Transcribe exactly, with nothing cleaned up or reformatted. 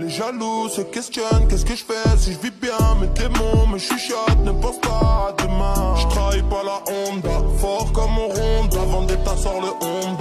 Les jaloux se questionnent, qu'est-ce que je fais si je vis bien? Mes démons me chuchotent, ne pense pas à demain. Je trahis pas la Honda, fort comme on ronde, la vendetta sort le Honda.